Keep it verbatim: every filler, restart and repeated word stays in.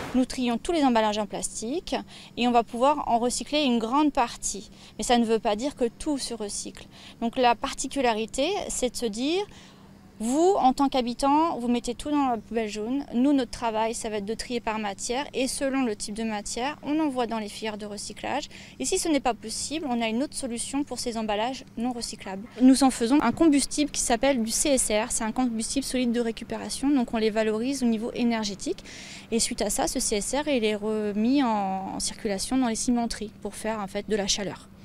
Nous trions tous les emballages en plastique et on va pouvoir en recycler une grande partie. Mais ça ne veut pas dire que tout se recycle. Donc la particularité, c'est de se dire, vous, en tant qu'habitant, vous mettez tout dans la poubelle jaune. Nous, notre travail, ça va être de trier par matière. Et selon le type de matière, on envoie dans les filières de recyclage. Et si ce n'est pas possible, on a une autre solution pour ces emballages non recyclables. Nous en faisons un combustible qui s'appelle du C S R. C'est un combustible solide de récupération. Donc on les valorise au niveau énergétique. Et suite à ça, ce C S R il est remis en circulation dans les cimenteries pour faire en fait de la chaleur.